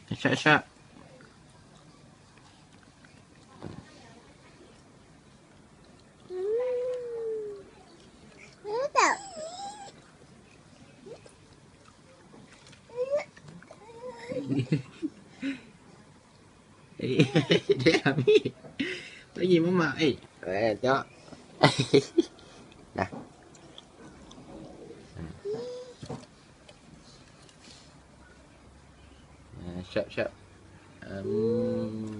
Syak-syak. Dia ambil. Bagi mama. Tengok. Dah. Syap-syap.